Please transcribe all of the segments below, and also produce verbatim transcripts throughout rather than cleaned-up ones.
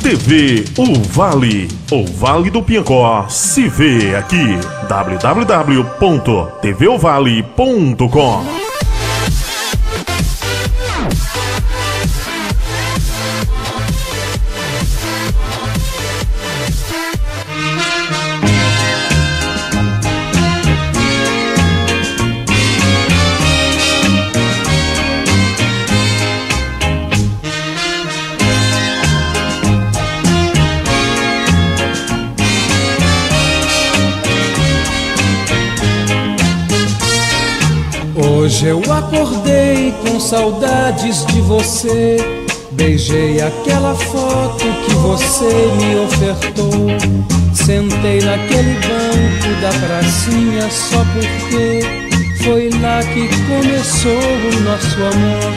T V O Vale, o Vale do Piancó se vê aqui. w w w ponto t v o vale ponto com. Hoje eu acordei com saudades de você. Beijei aquela foto que você me ofertou. Sentei naquele banco da pracinha só porque foi lá que começou o nosso amor.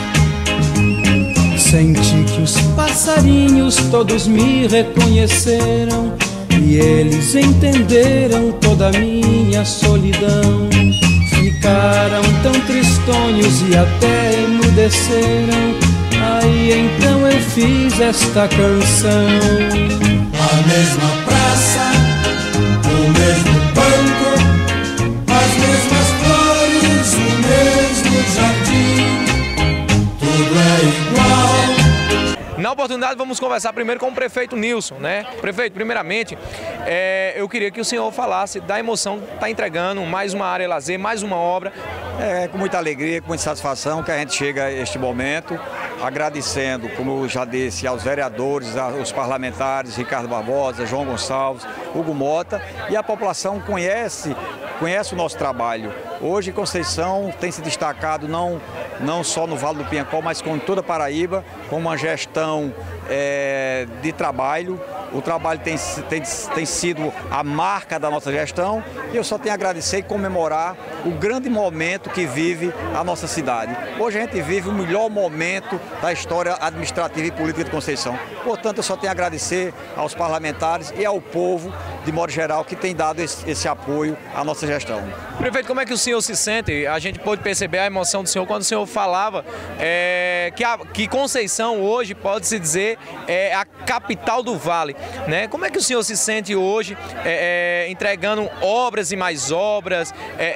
Senti que os passarinhos todos me reconheceram e eles entenderam toda a minha solidão. Ficaram tão tristonhos e até emudeceram. Aí então eu fiz esta canção. A mesma praça, o mesmo banco, as mesmas flores, o mesmo jardim, tudo é igual. Na oportunidade vamos conversar primeiro com o prefeito Nilson, né? Prefeito, primeiramente, é, eu queria que o senhor falasse da emoção que está entregando mais uma área lazer, mais uma obra. É com muita alegria, com muita satisfação que a gente chega a este momento, agradecendo, como eu já disse, aos vereadores, aos parlamentares, Ricardo Barbosa, João Gonçalves, Hugo Mota, e a população conhece, conhece o nosso trabalho. Hoje Conceição tem se destacado não, não só no Vale do Piancó, mas com toda a Paraíba, com uma gestão é, de trabalho. O trabalho tem, tem, tem sido a marca da nossa gestão e eu só tenho a agradecer e comemorar o grande momento que vive a nossa cidade. Hoje a gente vive o melhor momento da história administrativa e política de Conceição. Portanto, eu só tenho a agradecer aos parlamentares e ao povo, de modo geral, que tem dado esse, esse apoio à nossa gestão. Prefeito, como é que o senhor se sente? A gente pôde perceber a emoção do senhor quando o senhor falava é, que, a, que Conceição hoje pode-se dizer é a capital do Vale. Né? Como é que o senhor se sente hoje é, é, entregando obras e mais obras,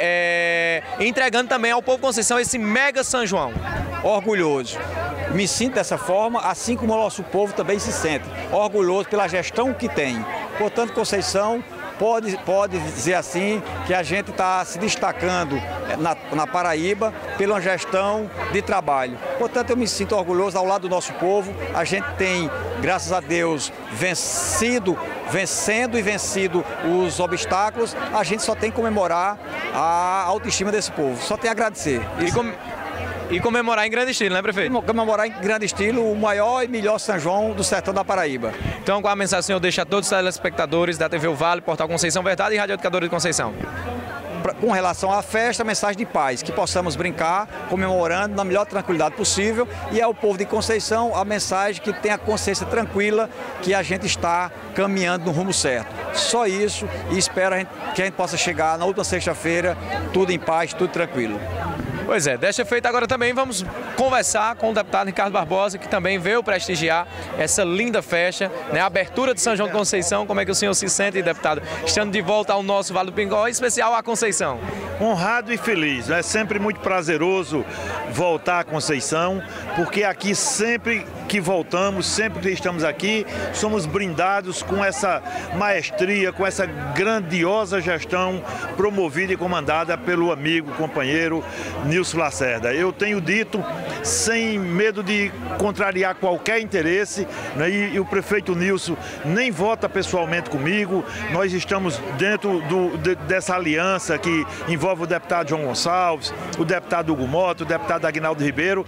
é, é, entregando também ao povo Conceição esse mega São João? Orgulhoso. Me sinto dessa forma, assim como o nosso povo também se sente. Orgulhoso pela gestão que tem. Portanto, Conceição pode, pode dizer assim que a gente está se destacando na, na Paraíba pela gestão de trabalho. Portanto, eu me sinto orgulhoso ao lado do nosso povo. A gente tem, graças a Deus, vencido, vencendo e vencido os obstáculos. A gente só tem que comemorar a autoestima desse povo. Só tem a agradecer. E com... E comemorar em grande estilo, né, prefeito? Comemorar em grande estilo o maior e melhor São João do sertão da Paraíba. Então, qual a mensagem que o senhor deixa a todos os telespectadores da T V O Vale, Portal Conceição Verdade e Rádio Educadora de Conceição? Com relação à festa, mensagem de paz, que possamos brincar, comemorando na melhor tranquilidade possível, e ao povo de Conceição a mensagem que tenha a consciência tranquila que a gente está caminhando no rumo certo. Só isso, e espero que a gente possa chegar na última sexta-feira tudo em paz, tudo tranquilo. Pois é, desta feita agora também vamos conversar com o deputado Ricardo Barbosa, que também veio prestigiar essa linda festa, né? A abertura de São João de Conceição. Como é que o senhor se sente, deputado, estando de volta ao nosso Vale do Piancó, em especial a Conceição? Honrado e feliz, é sempre muito prazeroso voltar a Conceição, porque aqui sempre que voltamos, sempre que estamos aqui, somos brindados com essa maestria, com essa grandiosa gestão promovida e comandada pelo amigo, companheiro Nilson Lacerda. Eu tenho dito, sem medo de contrariar qualquer interesse, né, e, e o prefeito Nilson nem vota pessoalmente comigo, nós estamos dentro do, de, dessa aliança que envolve o deputado João Gonçalves, o deputado Hugo Mota, o deputado Aguinaldo Ribeiro,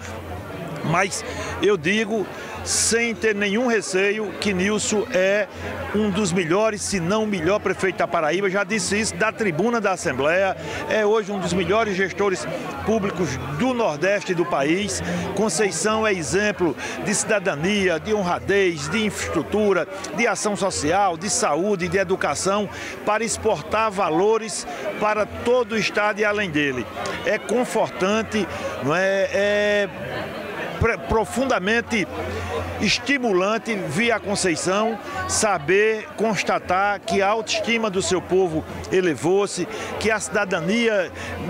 mas eu digo, sem ter nenhum receio, que Nilson é um dos melhores, se não o melhor prefeito da Paraíba. Já disse isso da tribuna da Assembleia, é hoje um dos melhores gestores públicos do Nordeste do país. Conceição é exemplo de cidadania, de honradez, de infraestrutura, de ação social, de saúde, de educação, para exportar valores para todo o estado e além dele. É confortante, não é? É profundamente estimulante vir a Conceição, saber, constatar que a autoestima do seu povo elevou-se, que a cidadania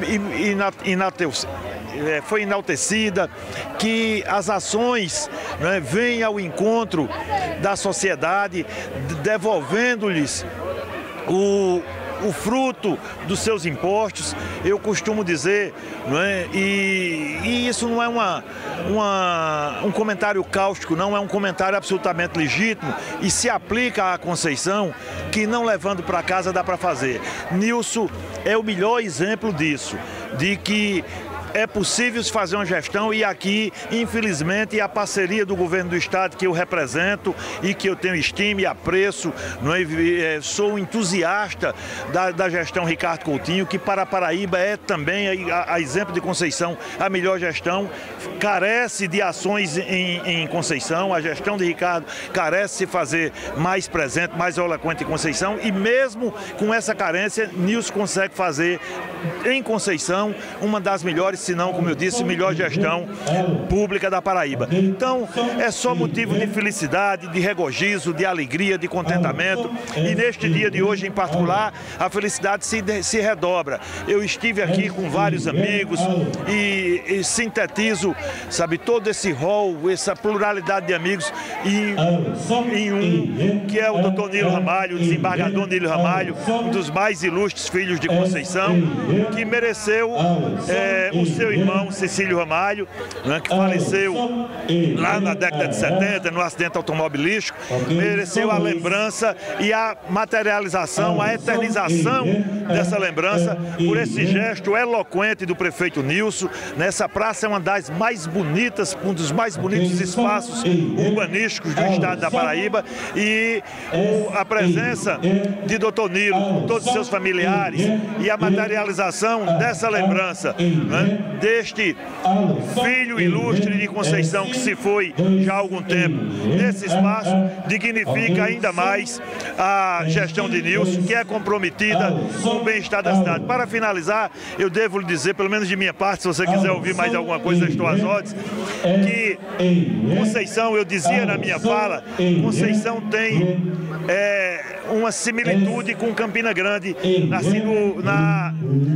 foi enaltecida, que as ações, né, vêm ao encontro da sociedade, devolvendo-lhes o o fruto dos seus impostos, eu costumo dizer, não é? e, e isso não é uma, uma, um comentário cáustico, não é um comentário absolutamente legítimo e se aplica à Conceição, que não levando para casa dá para fazer. Nilson é o melhor exemplo disso, de que é possível se fazer uma gestão e aqui, infelizmente, a parceria do governo do estado que eu represento e que eu tenho estima e apreço, não é? Sou entusiasta da, da gestão Ricardo Coutinho, que para a Paraíba é também, a, a exemplo de Conceição, a melhor gestão, carece de ações em, em Conceição, a gestão de Ricardo carece de se fazer mais presente, mais eloquente em Conceição e mesmo com essa carência, Nilson consegue fazer em Conceição uma das melhores, se não, como eu disse, melhor gestão pública da Paraíba. Então, é só motivo de felicidade, de regozijo, de alegria, de contentamento. E neste dia de hoje, em particular, a felicidade se, se redobra. Eu estive aqui com vários amigos e, e sintetizo, sabe, todo esse rol, essa pluralidade de amigos em, em um, que é o doutor Nilo Ramalho, o desembargador Nilo Ramalho, um dos mais ilustres filhos de Conceição, que mereceu é, o seu irmão Cecílio Ramalho, né, que faleceu lá na década de setenta, no acidente automobilístico, mereceu a lembrança e a materialização, a eternização dessa lembrança por esse gesto eloquente do prefeito Nilson. Nessa praça é uma das mais bonitas, um dos mais bonitos espaços urbanísticos do estado da Paraíba e o, a presença de doutor Nilo com todos os seus familiares e a materialização dessa lembrança, né, deste filho ilustre de Conceição que se foi já há algum tempo. Nesse espaço dignifica ainda mais a gestão de Nilson, que é comprometida com o bem-estar da cidade. Para finalizar, eu devo lhe dizer, pelo menos de minha parte, se você quiser ouvir mais alguma coisa, estou às ordens, que Conceição, eu dizia na minha fala, Conceição tem é, uma similitude com Campina Grande, assim, no, na,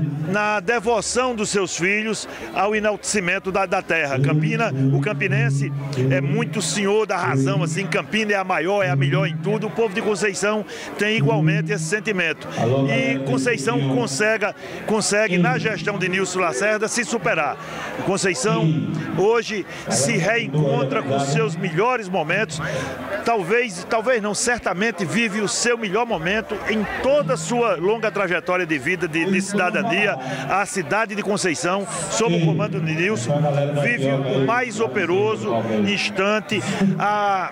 na devoção dos seus filhos ao enaltecimento da, da terra. Campina, o campinense é muito senhor da razão, assim, Campina é a maior, é a melhor em tudo. O povo de Conceição tem igualmente esse sentimento. E Conceição consegue, consegue na gestão de Nilson Lacerda, se superar. Conceição hoje se reencontra com seus melhores momentos, talvez, talvez não, certamente vive o seu melhor momento em toda a sua longa trajetória de vida, de, de cidadania. A cidade de Conceição, sob o comando de Nilson, vive o mais operoso instante, a,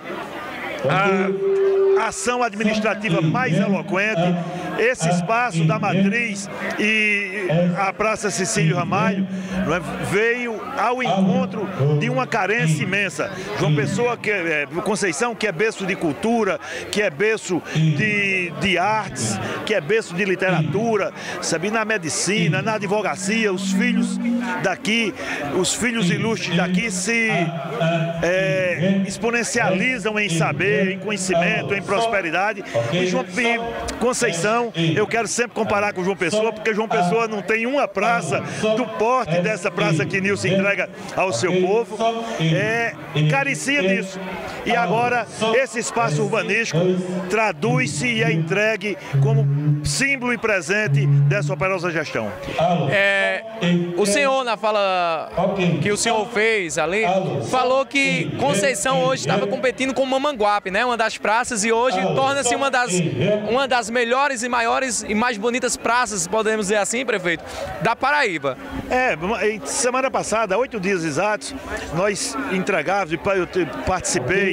a ação administrativa mais eloquente. Esse espaço da Matriz e a Praça Cecílio Ramalho, não é, veio ao encontro de uma carência imensa. João Pessoa, que é, Conceição, que é berço de cultura, que é berço de, de artes, que é berço de literatura, sabe, na medicina, na advocacia, os filhos daqui, os filhos ilustres daqui se é, exponencializam em saber, em conhecimento, em prosperidade. E João Conceição, eu quero sempre comparar com João Pessoa, porque João Pessoa não tem uma praça do porte dessa praça que Nilson entrega ao seu povo, é, carecia disso. E agora esse espaço urbanístico traduz-se e é entregue como símbolo e presente dessa operosa gestão. É, o senhor, na fala que o senhor fez ali, falou que Conceição hoje estava competindo com Mamanguape, né, uma das praças, e hoje torna-se uma das, uma das melhores e maiores e mais bonitas praças, podemos dizer assim, prefeito, da Paraíba. É, semana passada, oito dias exatos, nós entregávamos, eu participei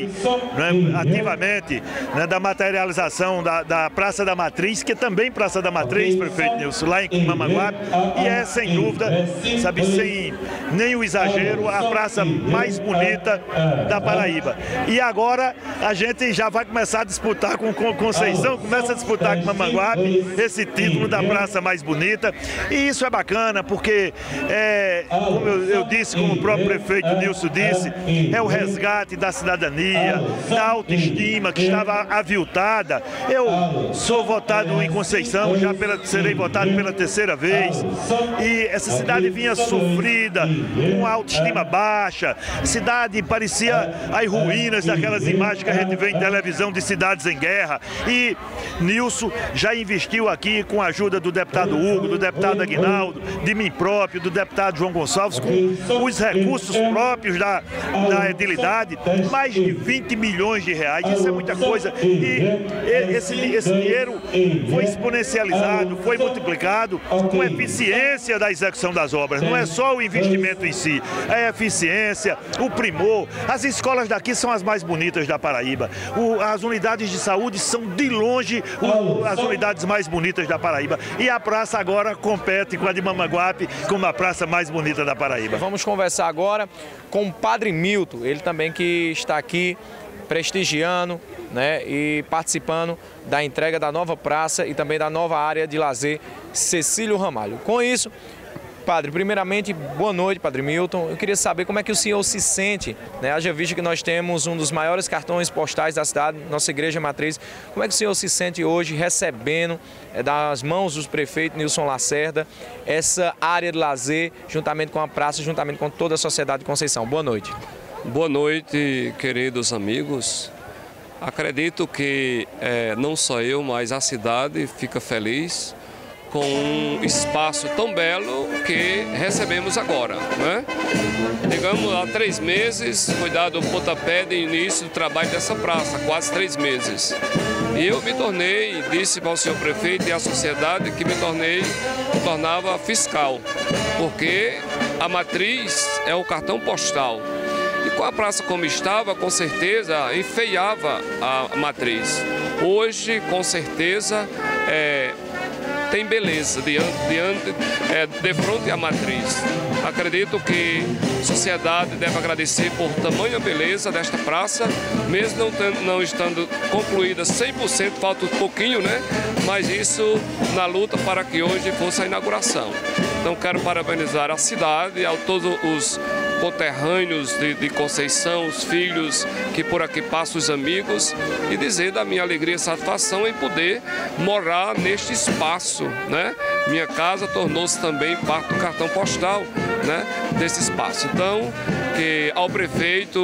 participei, né, ativamente, né, da materialização da, da Praça da Matriz, que é também Praça da Matriz, prefeito Nilson, lá em Mamanguape, e é, sem dúvida, sabe, sem nenhum exagero, a praça mais bonita da Paraíba. E agora a gente já vai começar a disputar com, com Conceição, começa a disputar com Mamanguape esse título da praça mais bonita, e isso é bacana, porque, é, como eu, eu disse, como o próprio prefeito Nilson disse, é o resgate da cidadania, da autoestima que estava aviltada. Eu sou votado em Conceição, já pela, serei votado pela terceira vez, e essa cidade vinha sofrida, com a autoestima baixa, a cidade parecia as ruínas daquelas imagens que a gente vê em televisão de cidades em guerra, e Nilson já investiu aqui com a ajuda do deputado Hugo, do deputado Aguinaldo, de mim próprio, do deputado João Gonçalves, com os recursos próprios da, da edilidade, mais de vinte milhões de reais, isso é muita coisa, e esse, esse dinheiro foi exponencializado, foi multiplicado com eficiência da execução das obras, não é só o investimento em si, é a eficiência, o primor. As escolas daqui são as mais bonitas da Paraíba, o, as unidades de saúde são de longe o, as unidades mais bonitas da Paraíba, e a praça agora compete com a de Mamanguape como a praça mais bonita da Paraíba. Vamos conversar agora com o Padre Milton, ele também que está aqui prestigiando, né, e participando da entrega da nova praça e também da nova área de lazer Cecílio Ramalho. Com isso, Padre, primeiramente, boa noite, Padre Milton. Eu queria saber como é que o senhor se sente, né? Haja visto que nós temos um dos maiores cartões postais da cidade, nossa igreja matriz. Como é que o senhor se sente hoje recebendo é, das mãos dos prefeitos Nilson Lacerda essa área de lazer, juntamente com a praça, juntamente com toda a sociedade de Conceição? Boa noite. Boa noite, queridos amigos. Acredito que é, não só eu, mas a cidade fica feliz com um espaço tão belo que recebemos agora, né? Digamos, há três meses foi dado o pontapé de início do trabalho dessa praça, quase três meses. E eu me tornei, disse para o senhor prefeito e à sociedade que me tornei, me tornava fiscal, porque a matriz é o cartão postal. E com a praça como estava, com certeza, enfeiava a matriz. Hoje, com certeza, é, tem beleza diante, diante, é, de frente à matriz. Acredito que a sociedade deve agradecer por tamanha beleza desta praça, mesmo não, tendo, não estando concluída cem por cento, falta um pouquinho, né? Mas isso na luta para que hoje fosse a inauguração. Então quero parabenizar a cidade, a todos os conterrâneos de, de Conceição, os filhos que por aqui passam, os amigos, e dizer da minha alegria e satisfação em poder morar neste espaço, né? Minha casa tornou-se também parte do cartão postal, né, desse espaço. Então, que ao prefeito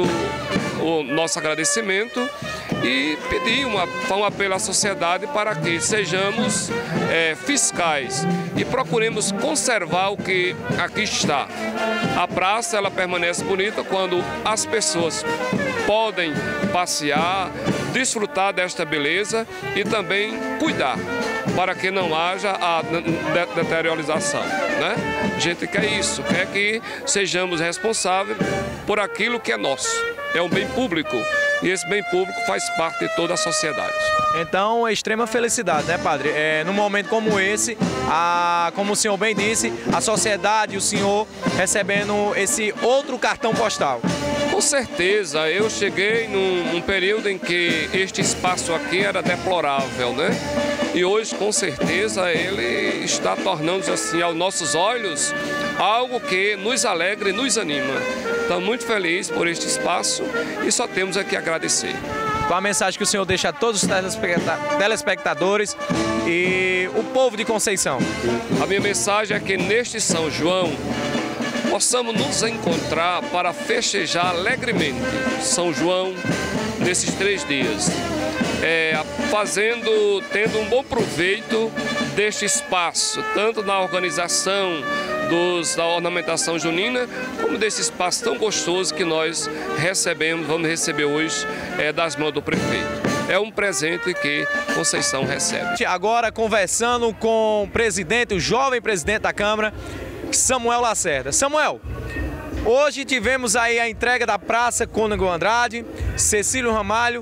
o nosso agradecimento e pedir uma, um apelo à sociedade para que sejamos é, fiscais e procuremos conservar o que aqui está. A praça ela permanece bonita quando as pessoas podem passear, desfrutar desta beleza e também cuidar, para que não haja a deteriorização, né? A gente quer isso, quer que sejamos responsáveis por aquilo que é nosso. É um bem público e esse bem público faz parte de toda a sociedade. Então, é extrema felicidade, né, Padre? É, num momento como esse, a, como o senhor bem disse, a sociedade e o senhor recebendo esse outro cartão postal. Com certeza, eu cheguei num, num período em que este espaço aqui era deplorável, né? E hoje, com certeza, ele está tornando-se assim, aos nossos olhos, algo que nos alegra e nos anima. Estou muito feliz por este espaço e só temos aqui a agradecer. Qual a mensagem que o senhor deixa a todos os telespectadores e o povo de Conceição? A minha mensagem é que neste São João possamos nos encontrar para festejar alegremente São João nesses três dias, é, fazendo, tendo um bom proveito deste espaço, tanto na organização dos, da ornamentação junina, como desse espaço tão gostoso que nós recebemos, vamos receber hoje é, das mãos do prefeito. É um presente que Conceição recebe. Agora conversando com o presidente, o jovem presidente da Câmara, Samuel Lacerda. Samuel, Hoje tivemos aí a entrega da Praça Cônego Andrade, Cecílio Ramalho,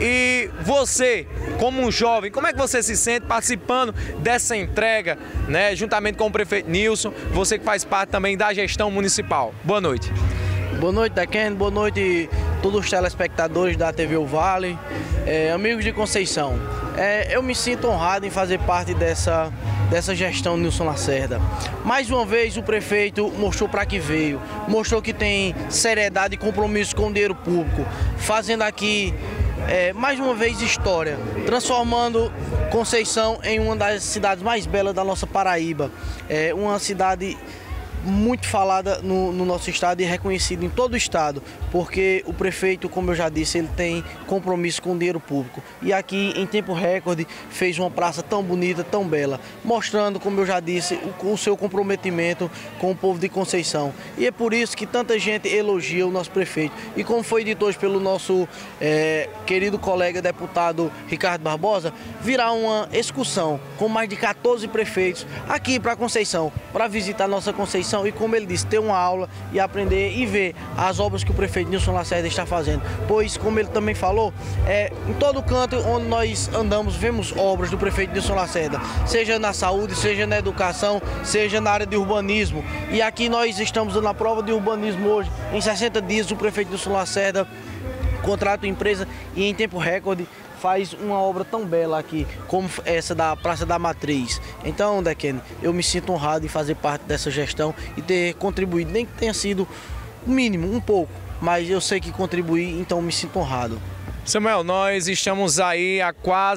e você, como um jovem, como é que você se sente participando dessa entrega, né, juntamente com o prefeito Nilson, você que faz parte também da gestão municipal? Boa noite. Boa noite, Dequene, boa noite a todos os telespectadores da T V O Vale, é, amigos de Conceição. É, eu me sinto honrado em fazer parte dessa, dessa gestão Nilson Lacerda. Mais uma vez o prefeito mostrou para que veio, mostrou que tem seriedade e compromisso com o dinheiro público, fazendo aqui é, mais uma vez história, transformando Conceição em uma das cidades mais belas da nossa Paraíba, é, uma cidade muito falada no, no nosso estado e reconhecida em todo o estado, porque o prefeito, como eu já disse, ele tem compromisso com o dinheiro público. E aqui, em tempo recorde, fez uma praça tão bonita, tão bela, mostrando, como eu já disse, o, o seu comprometimento com o povo de Conceição. E é por isso que tanta gente elogia o nosso prefeito. E como foi dito hoje pelo nosso é, querido colega deputado Ricardo Barbosa, virá uma excursão com mais de quatorze prefeitos aqui para Conceição, para visitar nossa Conceição. E como ele disse, ter uma aula e aprender e ver as obras que o prefeito Nilson Lacerda está fazendo. Pois, como ele também falou, é, em todo canto onde nós andamos, vemos obras do prefeito Nilson Lacerda, seja na saúde, seja na educação, seja na área de urbanismo. E aqui nós estamos na prova de urbanismo hoje. Em sessenta dias, o prefeito Nilson Lacerda contrata uma empresa e em tempo recorde faz uma obra tão bela aqui, como essa da Praça da Matriz. Então, Dequene, eu me sinto honrado em fazer parte dessa gestão e ter contribuído, nem que tenha sido o mínimo, um pouco, mas eu sei que contribuí, então me sinto honrado. Samuel, nós estamos aí há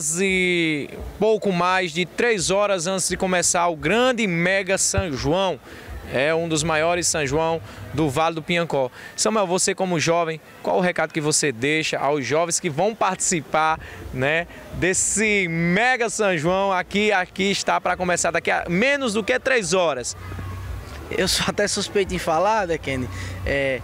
quase pouco mais de três horas antes de começar o grande mega São João. É um dos maiores São João do Vale do Piancó. Samuel, você como jovem, qual o recado que você deixa aos jovens que vão participar, né, desse mega São João? Aqui, aqui está para começar daqui a menos do que três horas. Eu sou até suspeito em falar, Dequene. É,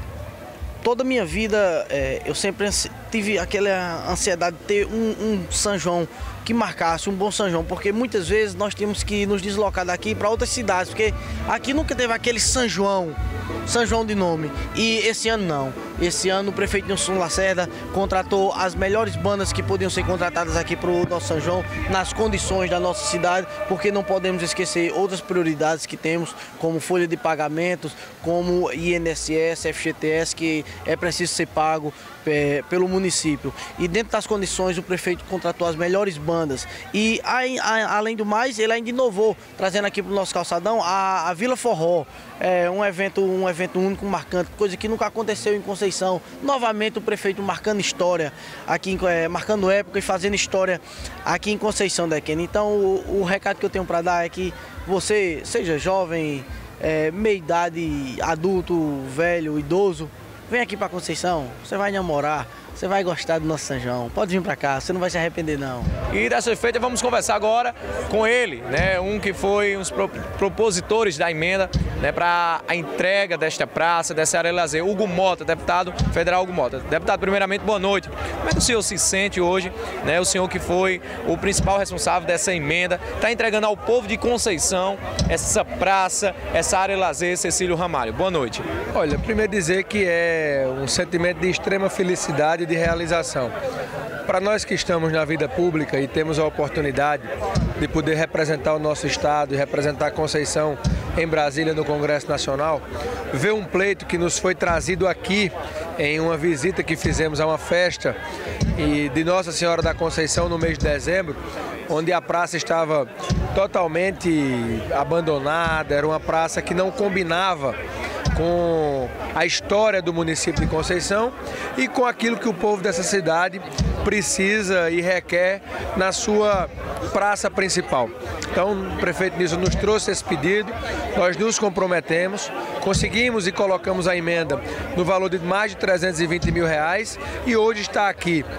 toda a minha vida é, eu sempre tive aquela ansiedade de ter um, um São João que marcasse um bom São João, porque muitas vezes nós temos que nos deslocar daqui para outras cidades, porque aqui nunca teve aquele São João, São João de nome, e esse ano não. Esse ano o prefeito Nilson Lacerda contratou as melhores bandas que podiam ser contratadas aqui para o nosso São João, nas condições da nossa cidade, porque não podemos esquecer outras prioridades que temos, como folha de pagamentos, como I N S S, F G T S, que é preciso ser pago é, pelo município. E dentro das condições o prefeito contratou as melhores bandas. E a, a, além do mais, ele ainda inovou, trazendo aqui para o nosso calçadão a, a Vila Forró, é, um, evento, um evento único, marcante, coisa que nunca aconteceu em Conceição. Novamente o prefeito marcando história, aqui, é, marcando época e fazendo história aqui em Conceição, Dequene. Então o, o recado que eu tenho para dar é que você, seja jovem, é, meia idade, adulto, velho, idoso, vem aqui para Conceição, você vai namorar, você vai gostar do nosso São João. Pode vir para cá, você não vai se arrepender não. E dessa feita vamos conversar agora com ele, né, um que foi um dos propositores da emenda, né, para a entrega desta praça, dessa área de lazer, Hugo Mota, deputado federal Hugo Mota. Deputado, primeiramente, boa noite. Como é que o senhor se sente hoje, né, o senhor que foi o principal responsável dessa emenda, está entregando ao povo de Conceição essa praça, essa área de lazer, Cecílio Ramalho? Boa noite. Olha, primeiro dizer que é um sentimento de extrema felicidade e de realização. Para nós que estamos na vida pública e temos a oportunidade de poder representar o nosso estado e representar Conceição em Brasília no Congresso Nacional, ver um pleito que nos foi trazido aqui em uma visita que fizemos a uma festa e de Nossa Senhora da Conceição no mês de dezembro, onde a praça estava totalmente abandonada, era uma praça que não combinava com a história do município de Conceição e com aquilo que o povo dessa cidade precisa e requer na sua praça principal. Então, o prefeito Nilson nos trouxe esse pedido, nós nos comprometemos, conseguimos e colocamos a emenda no valor de mais de trezentos e vinte mil reais e hoje está aqui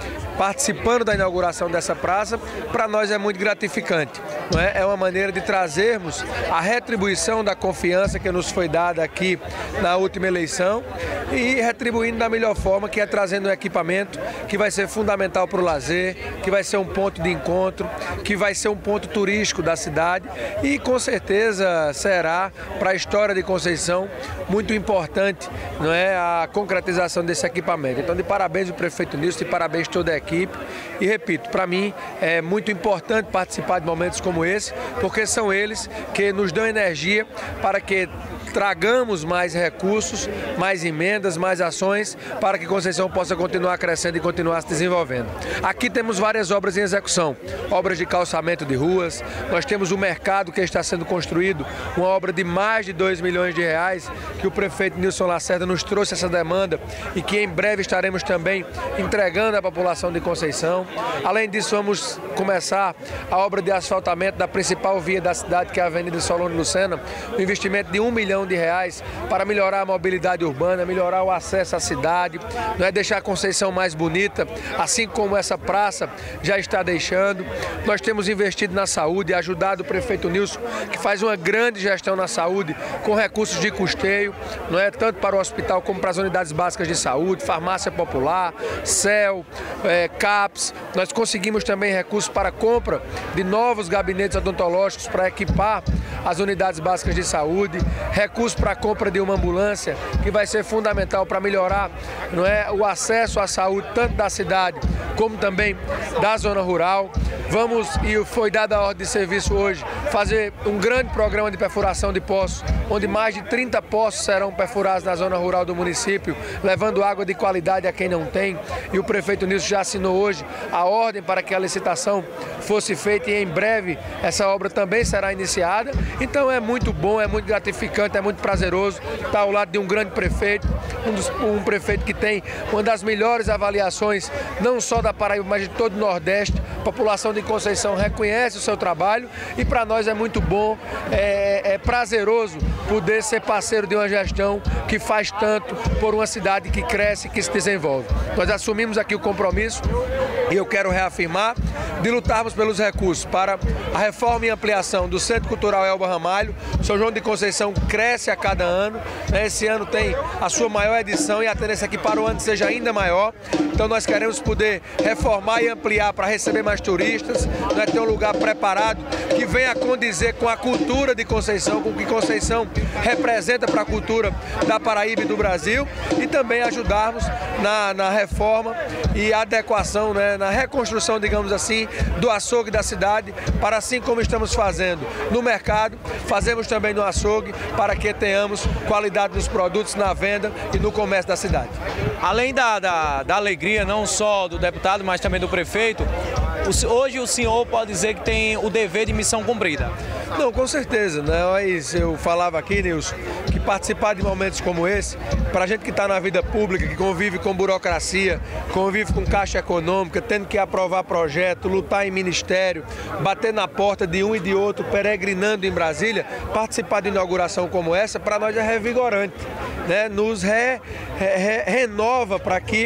participando da inauguração dessa praça, para nós é muito gratificante. Não é? É uma maneira de trazermos a retribuição da confiança que nos foi dada aqui na última eleição e retribuindo da melhor forma, que é trazendo um equipamento que vai ser fundamental para o lazer, que vai ser um ponto de encontro, que vai ser um ponto turístico da cidade e com certeza será para a história de Conceição muito importante, não é, a concretização desse equipamento. Então, de parabéns ao prefeito Nilson, de parabéns a toda a equipe e repito, para mim é muito importante participar de momentos como esse, porque são eles que nos dão energia para que tragamos mais recursos, mais emendas, mais ações para que Conceição possa continuar crescendo e continuar se desenvolvendo. Aqui temos várias obras em execução, obras de calçamento de ruas, nós temos o mercado que está sendo construído, uma obra de mais de dois milhões de reais, que o prefeito Nilson Lacerda nos trouxe essa demanda e que em breve estaremos também entregando à população de Conceição. Além disso, vamos começar a obra de asfaltamento da principal via da cidade, que é a Avenida Solano Lucena, um investimento de um milhão de reais para melhorar a mobilidade urbana, melhorar o acesso à cidade, não é, deixar a Conceição mais bonita, assim como essa praça já está deixando. Nós temos investido na saúde, ajudado o prefeito Nilson, que faz uma grande gestão na saúde, com recursos de custeio, não é, tanto para o hospital como para as unidades básicas de saúde, farmácia popular, C E L, é, CAPS. Nós conseguimos também recursos para a compra de novos gabinetes odontológicos para equipar as unidades básicas de saúde, recursos para a compra de uma ambulância, que vai ser fundamental para melhorar, não é, o acesso à saúde, tanto da cidade como também da zona rural. Vamos, e foi dada a ordem de serviço hoje, fazer um grande programa de perfuração de poços, onde mais de trinta poços serão perfurados na zona rural do município, levando água de qualidade a quem não tem. E o prefeito Nilson já assinou hoje a ordem para que a licitação fosse feita e em breve essa obra também será iniciada. Então é muito bom, é muito gratificante, é muito prazeroso estar ao lado de um grande prefeito, um, dos, um prefeito que tem uma das melhores avaliações, não só da Paraíba, mas de todo o Nordeste. A população de Conceição reconhece o seu trabalho e para nós é muito bom, é, é prazeroso poder ser parceiro de uma gestão que faz tanto por uma cidade que cresce e que se desenvolve. Nós assumimos aqui o compromisso, e eu quero reafirmar, de lutarmos pelos recursos para a reforma e ampliação do Centro Cultural Elba Ramalho. São João de Conceição cresce a cada ano, né? Esse ano tem a sua maior edição e a tendência é que para o ano seja ainda maior. Então nós queremos poder reformar e ampliar para receber mais turistas, né? Ter um lugar preparado que venha condizer com a cultura de Conceição, com o que Conceição representa para a cultura da Paraíba e do Brasil, e também ajudarmos na, na reforma e adequação, né? Na reconstrução, digamos assim, do açougue da cidade, para assim como estamos fazendo no mercado, fazemos também no açougue, para que tenhamos qualidade nos produtos, na venda e no comércio da cidade. Além da, da, da alegria, não só do deputado, mas também do prefeito, hoje o senhor pode dizer que tem o dever de missão cumprida? Não, com certeza, né? Mas eu falava aqui, Nilson, que participar de momentos como esse, para a gente que está na vida pública, que convive com burocracia, convive com caixa econômica, tendo que aprovar projeto, lutar em ministério, bater na porta de um e de outro, peregrinando em Brasília, participar de inauguração como essa, para nós é revigorante, né? Nos re, re, renova para que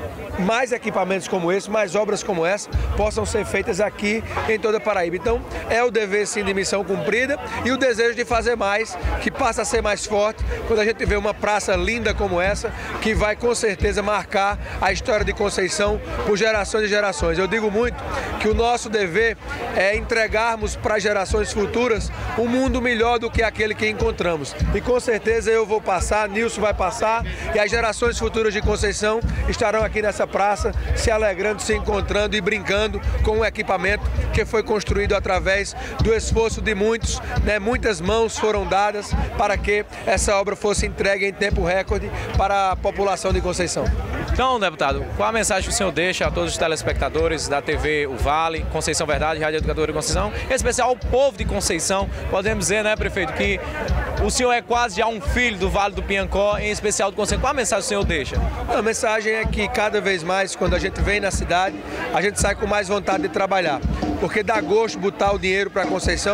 mais equipamentos como esse, mais obras como essa possam ser feitas aqui em toda a Paraíba. Então é o dever sim de missão cumprida e o desejo de fazer mais, que passa a ser mais forte quando a gente vê uma praça linda como essa, que vai com certeza marcar a história de Conceição por gerações e gerações. Eu digo muito que o nosso dever é entregarmos para as gerações futuras um mundo melhor do que aquele que encontramos. E com certeza eu vou passar, Nilson vai passar e as gerações futuras de Conceição estarão aqui nessa praça, se alegrando, se encontrando e brincando com um equipamento que foi construído através do esforço de muitos, né? Muitas mãos foram dadas para que essa obra fosse entregue em tempo recorde para a população de Conceição. Então, deputado, qual a mensagem que o senhor deixa a todos os telespectadores da T V O Vale, Conceição Verdade, Rádio Educadora de Conceição, em especial ao povo de Conceição? Podemos dizer, né, prefeito, que o senhor é quase já um filho do Vale do Piancó, em especial do Conceição. Qual a mensagem que o senhor deixa? A mensagem é que cada vez mais, quando a gente vem na cidade, a gente sai com mais vontade de trabalhar, porque dá gosto botar o dinheiro para Conceição,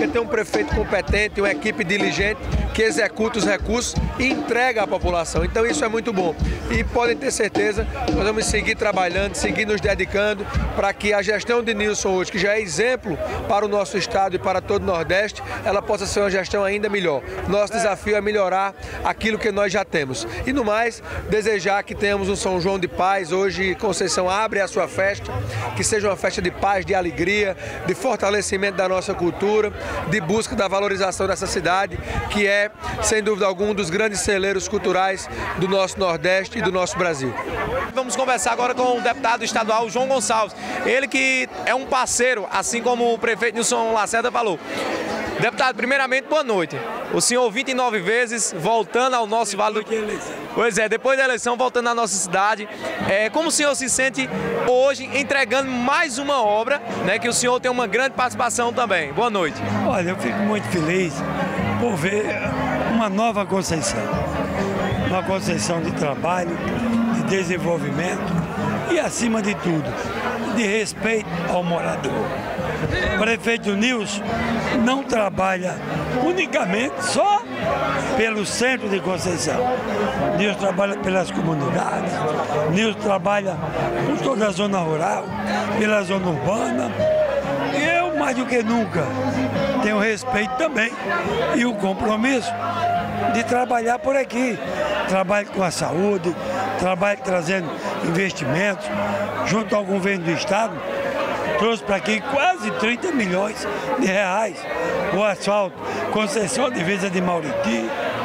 porque tem um prefeito competente, uma equipe diligente que executa os recursos e entrega à população. Então isso é muito bom. E podem ter certeza, nós vamos seguir trabalhando, seguir nos dedicando para que a gestão de Nilson hoje, que já é exemplo para o nosso estado e para todo o Nordeste, ela possa ser uma gestão ainda melhor. Nosso desafio é melhorar aquilo que nós já temos. E no mais, desejar que tenhamos um São João de paz. Hoje Conceição abre a sua festa, que seja uma festa de paz, de alegria, de fortalecimento da nossa cultura, de busca da valorização dessa cidade, que é, sem dúvida alguma, um dos grandes celeiros culturais do nosso Nordeste e do nosso Brasil. Vamos conversar agora com o deputado estadual João Gonçalves, ele que é um parceiro, assim como o prefeito Nilson Lacerda falou. Deputado, primeiramente, boa noite. O senhor vinte e nove vezes voltando ao nosso Vale do... Pois é, depois da eleição, voltando à nossa cidade. É, como o senhor se sente hoje entregando mais uma obra, né, que o senhor tem uma grande participação também? Boa noite. Olha, eu fico muito feliz por ver uma nova Conceição. Uma Conceição de trabalho, de desenvolvimento e, acima de tudo, de respeito ao morador. O prefeito Nilson não trabalha unicamente só pelo centro de Conceição. Nilson trabalha pelas comunidades, Nilson trabalha por toda a zona rural, pela zona urbana. E eu, mais do que nunca, tenho respeito também e o compromisso de trabalhar por aqui. Trabalho com a saúde, trabalho trazendo investimentos junto ao governo do estado. Trouxe para aqui quase trinta milhões de reais. O asfalto Conceição Divisa de Mauriti,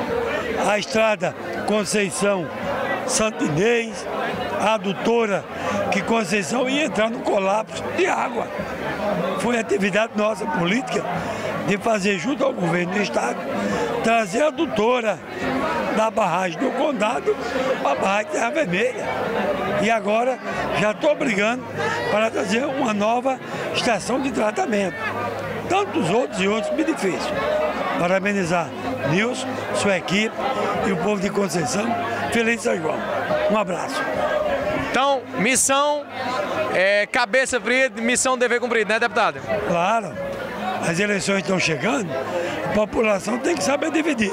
a estrada Conceição Santo Inês, a adutora que Conceição ia entrar no colapso de água. Foi atividade nossa política de fazer junto ao governo do estado, trazer a adutora da barragem do Condado para a barragem Terra Vermelha. E agora já estou brigando para trazer uma nova estação de tratamento. Tantos outros e outros benefícios. Parabenizar Nilson, sua equipe e o povo de Conceição. Feliz São João. Um abraço. Então, missão, é, cabeça fria, missão dever cumprido, né, deputado? Claro. As eleições estão chegando, a população tem que saber dividir.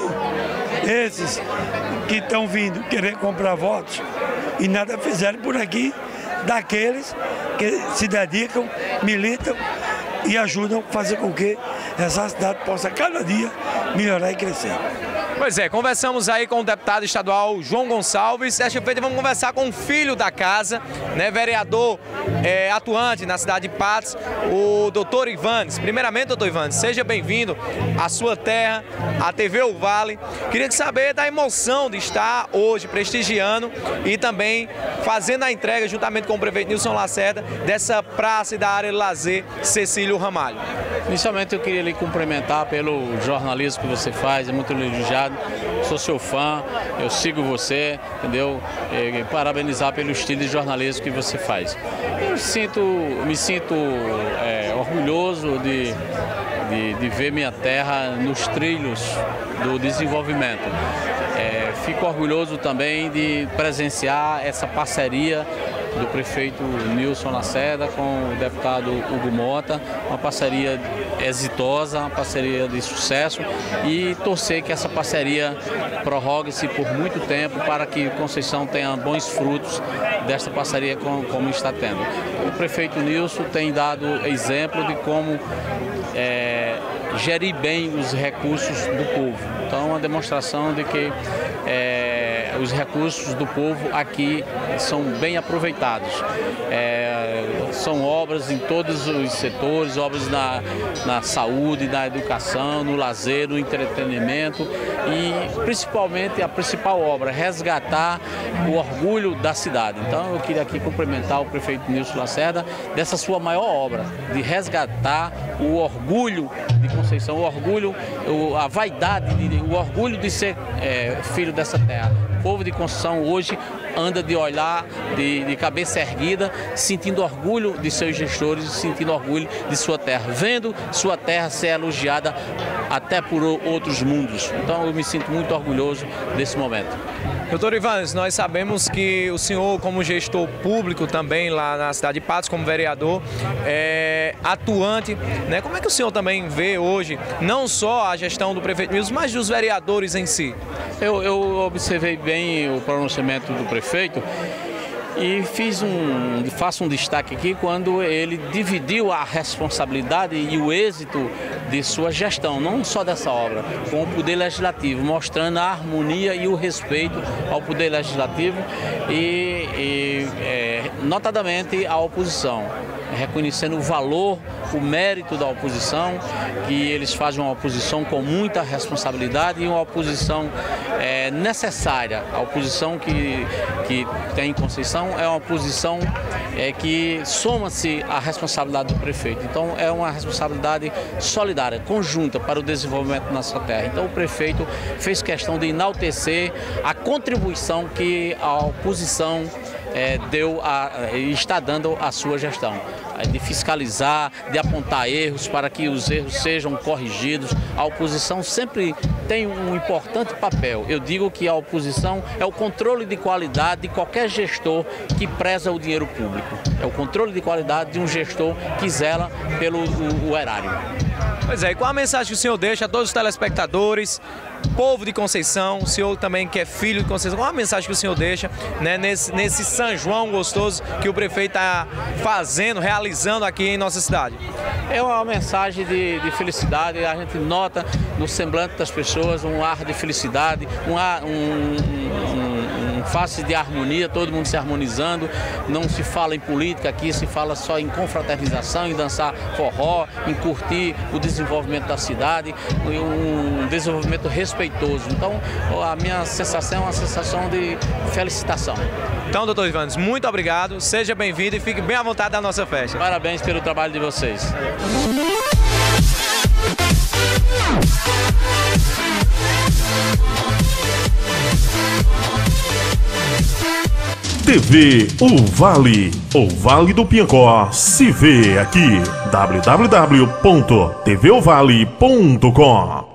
Esses que estão vindo querer comprar votos e nada fizeram por aqui, daqueles que se dedicam, militam e ajudam a fazer com que essa cidade possa cada dia melhorar e crescer. Pois é, conversamos aí com o deputado estadual João Gonçalves. Esta feita vamos conversar com o filho da casa, né, vereador é, atuante na cidade de Patos, o doutor Ivanes. Primeiramente, doutor Ivanes, seja bem-vindo à sua terra, à T V O Vale. Queria saber da emoção de estar hoje prestigiando e também fazendo a entrega, juntamente com o prefeito Nilson Lacerda, dessa praça e da área de lazer Cecílio Ramalho. Inicialmente eu queria lhe cumprimentar pelo jornalismo que você faz, é muito elogiado. Sou seu fã, eu sigo você, entendeu? E parabenizar pelo estilo de jornalismo que você faz. Eu sinto, me sinto é, orgulhoso de, de, de ver minha terra nos trilhos do desenvolvimento. É, fico orgulhoso também de presenciar essa parceria do prefeito Nilson Lacerda com o deputado Hugo Mota, uma parceria exitosa, uma parceria de sucesso, e torcer que essa parceria prorrogue-se por muito tempo para que Conceição tenha bons frutos desta parceria com, como está tendo. O prefeito Nilson tem dado exemplo de como é, gerir bem os recursos do povo. Então, uma demonstração de que é, os recursos do povo aqui são bem aproveitados. É, são obras em todos os setores, obras na, na saúde, na educação, no lazer, no entretenimento e principalmente a principal obra, resgatar o orgulho da cidade. Então eu queria aqui cumprimentar o prefeito Nilson Lacerda dessa sua maior obra, de resgatar o orgulho de Conceição, o orgulho, a vaidade, o orgulho de ser é, filho dessa terra. O povo de Conceição hoje anda de olhar, de, de cabeça erguida, sentindo orgulho de seus gestores, sentindo orgulho de sua terra, vendo sua terra ser elogiada até por outros mundos. Então eu me sinto muito orgulhoso desse momento. Doutor Ivanes, nós sabemos que o senhor, como gestor público também lá na cidade de Patos, como vereador, é atuante, né? Como é que o senhor também vê hoje, não só a gestão do prefeito Milson, mas dos vereadores em si? Eu, eu observei bem o pronunciamento do prefeito e fiz um, faço um destaque aqui quando ele dividiu a responsabilidade e o êxito de sua gestão, não só dessa obra, com o Poder Legislativo, mostrando a harmonia e o respeito ao Poder Legislativo e, e é, notadamente à oposição, reconhecendo o valor, o mérito da oposição, que eles fazem uma oposição com muita responsabilidade e uma oposição é, necessária. A oposição que, que tem em Conceição é uma oposição é, que soma-se à responsabilidade do prefeito. Então é uma responsabilidade solidária, conjunta para o desenvolvimento da nossa terra. Então o prefeito fez questão de enaltecer a contribuição que a oposição É, deu a, está dando à sua gestão, de fiscalizar, de apontar erros para que os erros sejam corrigidos. A oposição sempre tem um importante papel. Eu digo que a oposição é o controle de qualidade de qualquer gestor que preza o dinheiro público. É o controle de qualidade de um gestor que zela pelo o, o erário. Pois é, e qual a mensagem que o senhor deixa a todos os telespectadores, povo de Conceição, o senhor também que é filho de Conceição, qual a mensagem que o senhor deixa, né, nesse, nesse São João gostoso que o prefeito está fazendo, realizando aqui em nossa cidade? É uma mensagem de, de felicidade, a gente nota no semblante das pessoas um ar de felicidade, um, ar, um, um, um face de harmonia, todo mundo se harmonizando, não se fala em política aqui, se fala só em confraternização, em dançar forró, em curtir o desenvolvimento da cidade, um desenvolvimento respeitoso. Então, a minha sensação é uma sensação de felicitação. Então, doutor Ivanes, muito obrigado, seja bem-vindo e fique bem à vontade da nossa festa. Parabéns pelo trabalho de vocês. T V O Vale, o Vale do Piancó se vê aqui. w w w ponto t v o vale ponto com